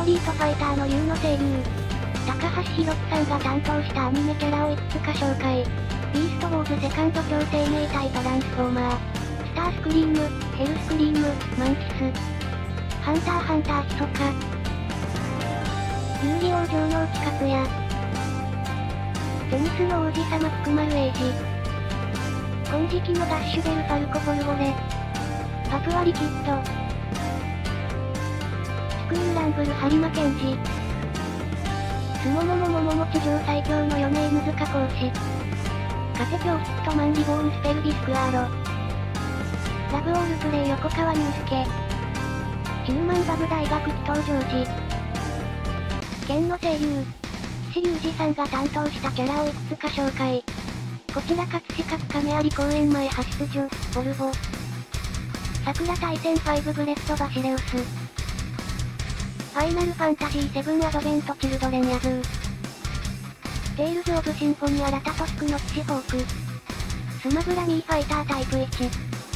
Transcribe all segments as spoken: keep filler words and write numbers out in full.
リートファイターの U の声優、高橋宏樹さんが担当したアニメキャラをいくつか紹介。ビーストウォーズセカンド超生命体トランスフォーマー、スタースクリーム、ヘルスクリーム、満喫、ハンターハンターヒソカ、遊戯王城の企画や、テニスの王子様福丸英二、金色のダッシュベルファルコボルボレ、パプワリキッド、スクールランブル播磨健二、スモモモモモモ地上最強の米犬塚講師、風教室とマンリボーンスペルディスクアーロ、ラブオールプレイ横川祐介、ヒューマンバブ大学祈祷ジョージ、剣の声優、岸隆二さんが担当したキャラをいくつか紹介。こちら葛飾区亀有公園前派出所、ボルボ。桜大戦ファイブブレッドバシレウス。ファイナルファンタジーセブンアドベントチルドレンヤズー。テイルズオブシンフォニアラタトスクの騎士フォーク。スマブラミーファイタータイプいち。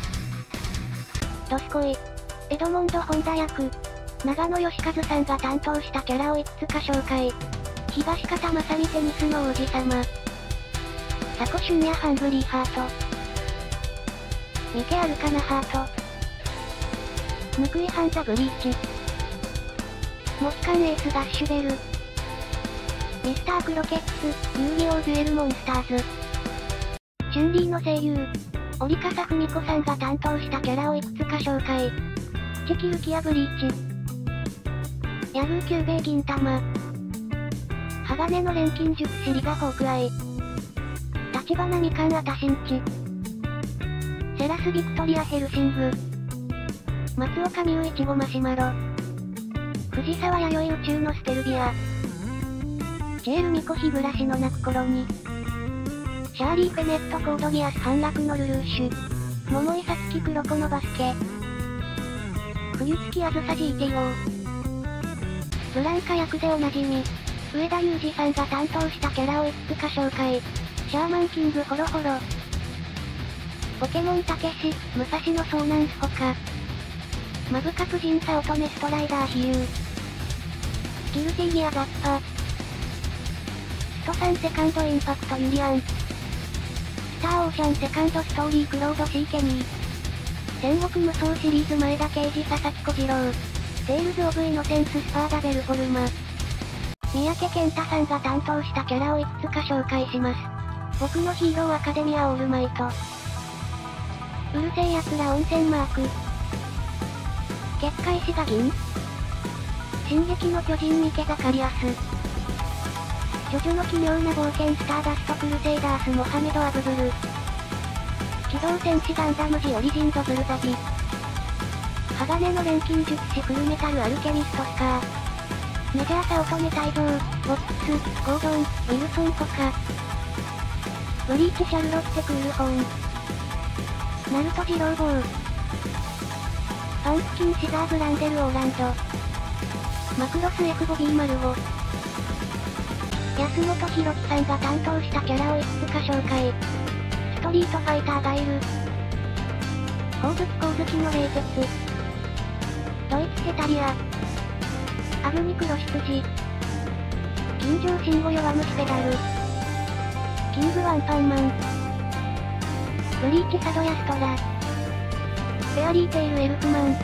ドスコイ。エドモンド・ホンダ役。長野義和さんが担当したキャラをいくつか紹介。東方正美テニスの王子様。佐古俊也ハングリーハート。ミケアルカナハート。ヌクイハンザブリーチ。モスカンエースダッシュベル。ミスタークロケッツ、遊戯王デュエルモンスターズ。チュンリーの声優。折笠文子さんが担当したキャラをいくつか紹介。チキルキアブリーチ。ヤグーキューベイ銀玉。鋼の錬金術師リガホークアイ。立花みかんあたしんち。セラスビクトリアヘルシング。松岡美優いちごマシュマロ。藤沢弥生宇宙のステルビア。チエルミコ日暮らしの泣く頃に。シャーリー・フェネット・コードギアス反落のルルーシュ。桃井さつき黒子のバスケ。冬月あずさ ジーティーオー。ブランカ役でおなじみ。上田裕二さんが担当したキャラをいくつか紹介。シャーマンキングホロホロ。ポケモンたけし、武蔵野遭難スホカ。マブカプジンサ乙女ストライダーヒユー。ギルティギアザッパ。ストさんセカンドインパクトユリアン。スターオーシャンセカンドストーリークロードシーケニー。戦国無双シリーズ前田圭司佐々木小次郎。テイルズ・オブ・イノセンススパーダベルフォルマ。三宅健太さんが担当したキャラをいくつか紹介します。僕のヒーローアカデミアオールマイト。うるせえ奴ら温泉マーク。結界師が銀。進撃の巨人ミケザカリアス。ジョジョの奇妙な冒険スターダストクルセイダースモハメド・アブドゥル。機動戦士ガンダムジオリジンドブルザジ。鋼の錬金術師フルメタルアルケミストスカー。メジャーサ乙女泰造、ウォッツ、ゴードン、ウィルソンとか。ブリーチシャルロッテクールホーン。ナルトジローボー。パンプキンシザーブランデルオーランド。マクロス エフボビーマルゴ。安本博樹さんが担当したキャラをいくつか紹介。ストリートファイターガイル。鉱物鉱月の冷徹。ドイツヘタリア。アグミクロシプジ。金城信号弱虫ペダル。キングワンパンマン。ブリーチサドヤストラ。フェアリーテイルエルフマン。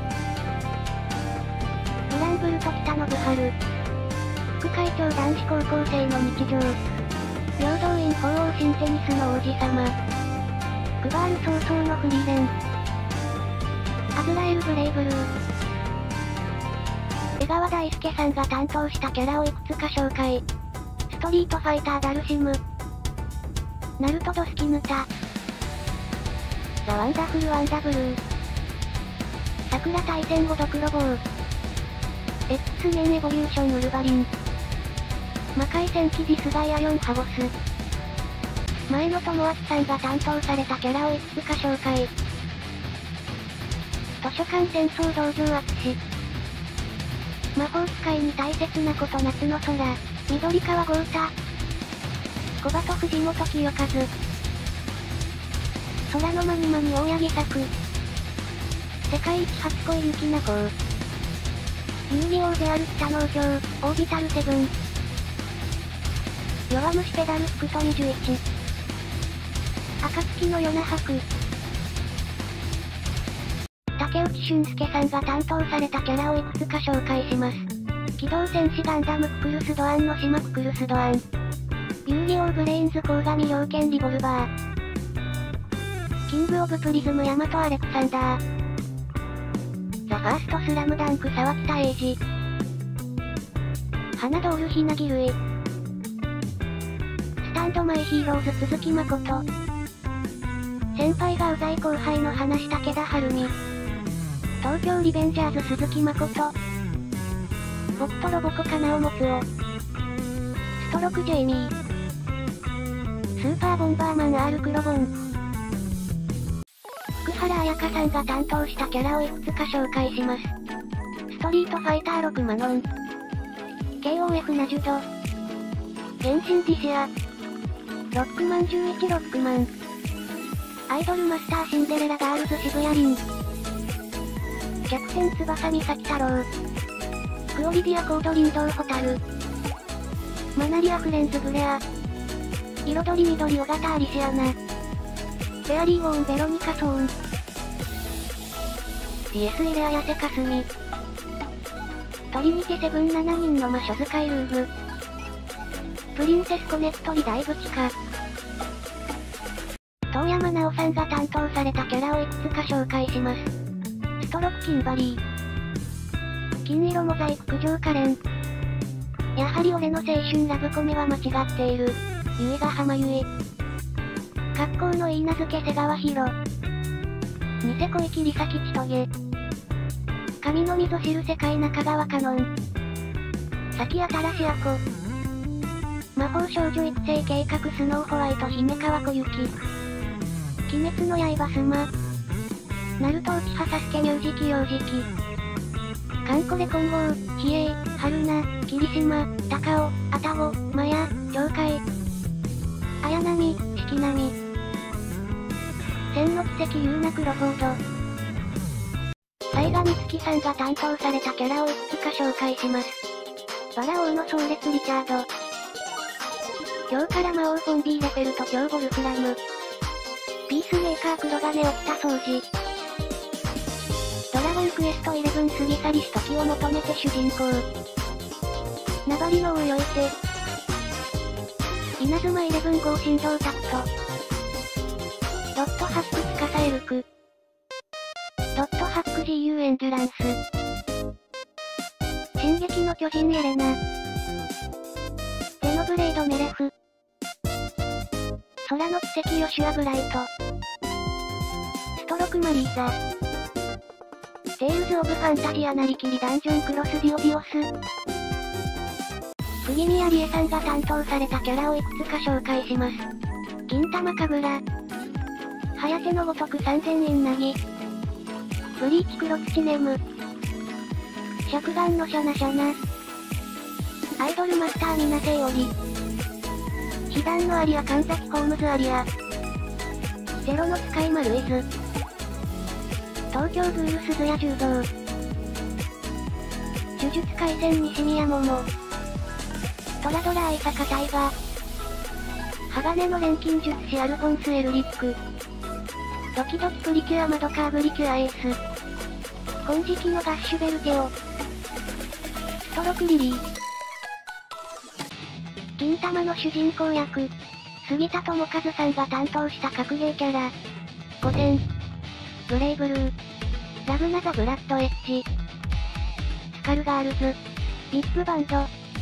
グランブルト北信春。副会長男子高校生の日常。平等院鳳凰新テニスの王子様。クバール早々のフリーレン。アズラエルブレイブルー。江川大輔さんが担当したキャラをいくつか紹介。ストリートファイターダルシム。ナルトドスキヌタ。ザ・ワンダフル・ワンダブルー。桜大戦後ドクロボー。X メンエボリューションウルヴァリン。魔界戦記ディスガイアヨンハボス。前野智明さんが担当されたキャラをいくつか紹介。図書館戦争道場アツシ。魔法使いに大切なこと夏の空。緑川豪太。小鳩藤本清和。空のまにまに大八木作。世界一初恋雪菜子。 遊戯王である北農場、オービタルセブン。弱虫ペダルスクトにじゅういち。暁の夜那覇区。竹内俊介さんが担当されたキャラをいくつか紹介します。機動戦士ガンダムククルスドアンの島ククルスドアン。遊戯王ブレインズ鴻上猟犬リボルバー。キングオブプリズムヤマトアレクサンダー。ザ・ファーストスラムダンク沢北英二。花ドールひなぎるい。スタンドマイヒーローズ鈴木誠。先輩がうざい後輩の話武田晴美。東京リベンジャーズ鈴木誠。僕とロボコカナオモツオ。ストロクジェイミー。スーパーボンバーマン R クロボン。福原彩香さんが担当したキャラをいくつか紹介します。ストリートファイターろくマノン。ケーオーエフ ナジュド。原神ディシア。ロックマンじゅういちロックマン。アイドルマスターシンデレラガールズ渋谷凛。逆転翼美咲太郎。クオリビアコード林道ホタル。マナリアフレンズグレア。彩り緑尾形アリシアナ。フェアリーウォーンベロニカソーン。ピーエス イレアヤセカスミ。トリニティセブンななにんの魔女使いルーブ。プリンセスコネクトリ大ブチカ。遠山奈緒さんが担当されたキャラをいくつか紹介します。ストロックキンバリー。金色モザイク九条カレン。やはり俺の青春ラブコメは間違っている。ゆいが浜ゆい。格好のいい名付け瀬川博。ニセ小池梨沙吉トゲ。神の溝知る世界中川カノン。崎新しあこ。魔法少女育成計画スノーホワイト姫川小雪。鬼滅の刃スマ。ナルトウチハサスケ乳児期幼児期。カンコレ混合、比叡、春菜、霧島、高尾、愛宕、マヤ、鳥海。綾波、四季波。千の奇跡ユーナクロフォード。雑賀美月さんが担当されたキャラをいくつか紹介します。バラ王の壮烈リチャード。今日から魔王フォンビーレフェルト超ボルフラム。ピースメーカー黒金起きた掃除。ドラゴンクエストイレブン過ぎ去りし時を求めて主人公。名張の応用いて。稲妻イレブン号振動タクト。ドットハックスカサエルク。ドットハック ジーユー エンデュランス。進撃の巨人エレナ。ゼノブレイドメレフ。空の奇跡ヨシュアブライト。ストロクマリーザ。テイルズ・オブ・ファンタジアなりきりダンジョンクロスディオディオス。釘宮理恵さんが担当されたキャラをいくつか紹介します。銀玉神楽。ハヤテのごとく三千円なぎ。ブリーチ黒土ネム。尺眼のシャナシャナ。アイドルマスターミナセイオリ。被弾のアリア神崎ホームズアリア。ゼロの使いマルイズ。東京ブール鈴谷柔道。呪術廻戦西宮桃。トラドラ愛坂大河。鋼の錬金術師アルフォンス・エルリック。ドキドキプリキュアマドカーブリキュアエース。金色のガッシュベルテオ。ストロクリリー。銀玉の主人公役。杉田智和さんが担当した格ゲーキャラ。ゴテン。ブレイブルー。ラブナザブラッドエッジ。スカルガールズ。ビッグバンド。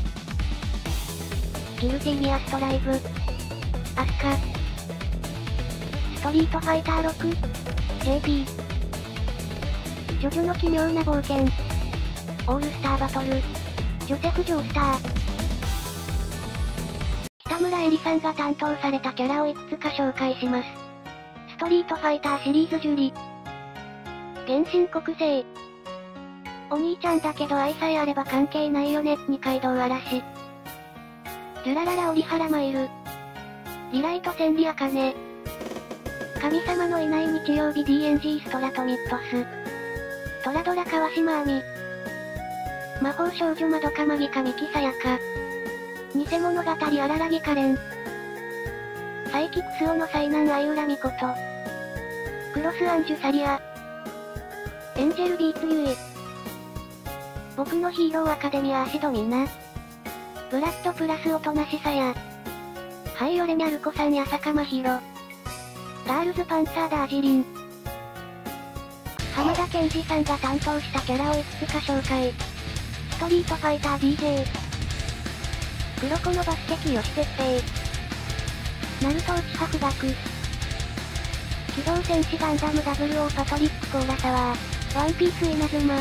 ギルティギアストライブ。アスカ。ストリートファイターろく。ジェーピー。ジョジョの奇妙な冒険。オールスターバトル。ジョセフ・ジョースター。北村エリさんが担当されたキャラをいくつか紹介します。ストリートファイターシリーズジュリ。原神国聖。お兄ちゃんだけど愛さえあれば関係ないよね、二階堂嵐。ジュラララ折原マイル。リライト千里茜。神様のいない日曜日 ディーエヌジー ストラトミットス。トラドラ川島亜美。 魔法少女まどかマギカミキサヤカ。偽物語荒らぎカレン。サイキクスオの災難相浦ミコト。クロスアンジュサリア。エンジェルビーツユイ。僕のヒーローアカデミアアシドミナ。ブラッドプラスおとなしさや。ハイオレニャルコさんや坂間ひろ。ガールズパンツァーダージリン。浜田健二さんが担当したキャラをいくつか紹介。ストリートファイター ディージェー。黒子のバスケキヨシ鉄平。ナルトウチハフガク。機動戦士ガンダム ダブルオー パトリック・コーラサワー。ワンピース稲妻。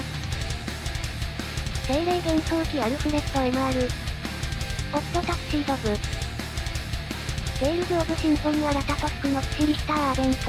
精霊幻想機アルフレッド エムアール。オットタクシード部。テイルズ・オブ・シンフォニー新たと福の騎士リヒター・アーベント。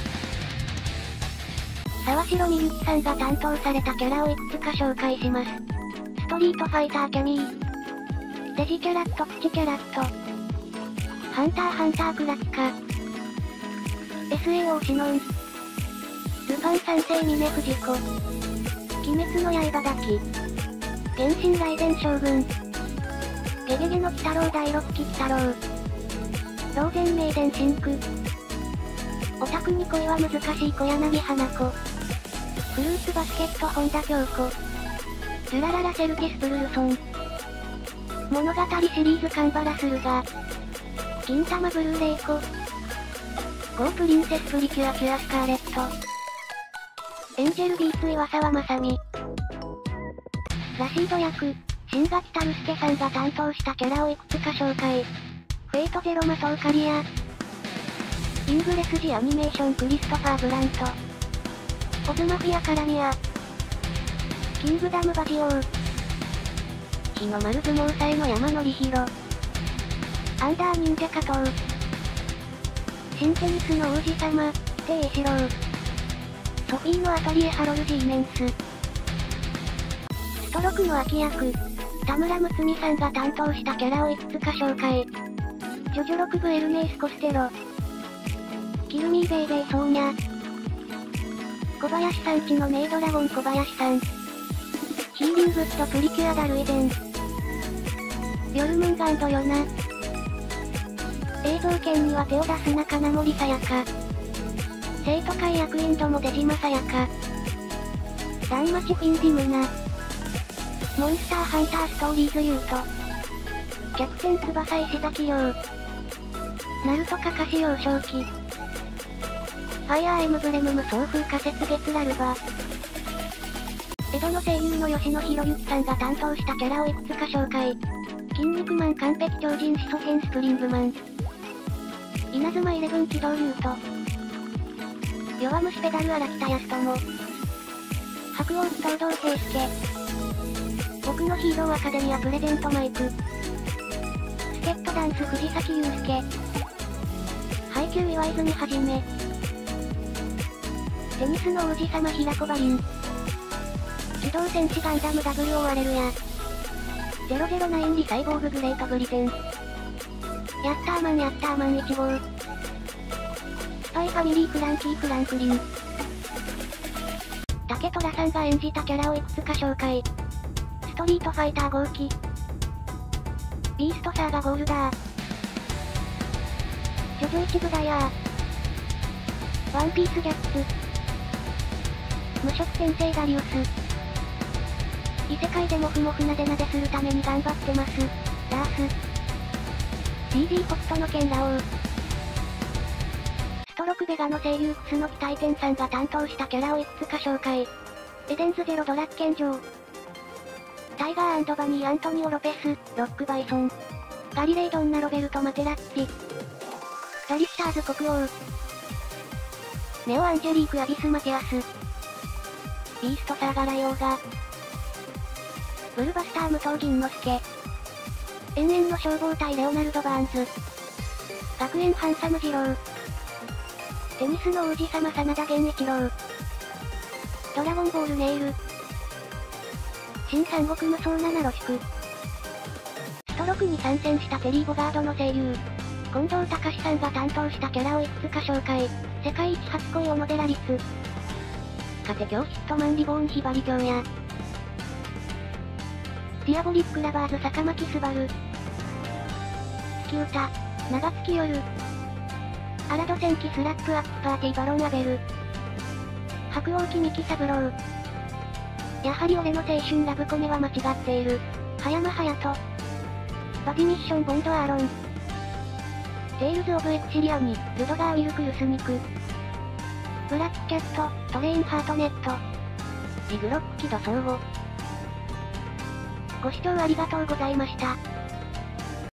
沢城みゆきさんが担当されたキャラをいくつか紹介します。ストリートファイターキャミー。デジキャラットプチキャラット。ハンターハンタークラピカ。エスエーオー シノン。ルパン三世峰不二子。鬼滅の刃抱き。原神雷電将軍。ゲゲゲの鬼太郎第六期鬼太郎。ローゼンメイデンシンク。オタクに恋は難しい小柳花子。フルーツバスケット本田京子。ルラララセルティスプルルソン。物語シリーズカンバラスルガ。銀玉ブルーレイコ。ゴープリンセスプリキュアキュアスカーレット。エンジェルビーツ岩沢まさみ。ラシード役、新垣タルスケさんが担当したキャラをいくつか紹介。フェイトゼロマトウカリア。イングレスジアニメーションクリストファー・ブラント。オズマフィア・カラミア。キングダムバジオウ。日の丸相撲祭の山則弘。アンダー忍者加藤。新テニスの王子様、テイエシロウ。ソフィーのアトリエハロルジーメンス。ストロクの秋役、田村睦美さんが担当したキャラをいくつか紹介。ジョジョろく部エルネイスコステロ。キルミーベイベイソーニャ。小林さんちのメイドラゴン小林さん。ヒーリングッドプリキュアダルイデン。ヨルムンガンドヨナ。映像権には手を出すな金森さやか。生徒会役員ども出島さやか。ダンマチフィンディムナ。モンスターハンターストーリーズユート。客船翼石崎陽。ナルトカカシ幼少期。ファイアーエムブレム無双風化雪月ラルバ。江戸の声優の吉野博之さんが担当したキャラをいくつか紹介。筋肉マン完璧超人始祖編スプリングマン。稲妻イレブン機動竜と。弱虫ペダル荒北康友。白鸚東堂平介。僕のヒーローアカデミアプレゼントマイク。スケットダンス藤崎祐介。配給岩泉はじめ。テニスの王子様平子バリン。機動戦士ガンダム ダブルオー アレルヤ。ゼロゼロナインリサイボーググレートブリテン。ヤッターマンヤッターマンいち号。スパイファミリーフランキーフランクリン。竹虎さんが演じたキャラをいくつか紹介。ストリートファイター号機。ビーストサーガゴールダー。ジョジョ一部ダイヤー。ワンピースギャッツ。無職転生ダリウス。異世界でモフモフなでなでするために頑張ってます。ダース。シージー 北斗の剣ラオウ。ストロクベガの声優クスノキ大天さんが担当したキャラをいくつか紹介。エデンズゼロドラッケン城。タイガー&バニーアントニオ・ロペス、ロックバイソン。ガリレイドンナロベルト・マテラッチ。ガリスターズ国王。ネオ・アンジェリーク・アビス・マティアス。ビーストサーガライオーガ。ブルバスター武藤銀之助。延々の消防隊レオナルド・バーンズ。学園ハンサム二郎。テニスの王子様真田源一郎。ドラゴンボールネイル。新三国無双七ロシク。ストロクに参戦したテリー・ボガードの声優。近藤隆さんが担当したキャラをいくつか紹介。世界一初恋小野寺律。家庭教ヒットマンリボーンひばり京也。 ディアボリックラバーズ坂巻すばる。月歌。長月夜。アラド戦記スラップアップパーティーバロンアベル。白鸚記三木三郎。やはり俺の青春ラブコメは間違っている。葉山隼人。バディミッションボンドアーロン。テイルズ・オブ・エクシリアに、ルドガー・ウィルク・ルスニク。ブラックキャット、トレイン・ハートネット。リグロック・キド・ソーゴ。ご視聴ありがとうございました。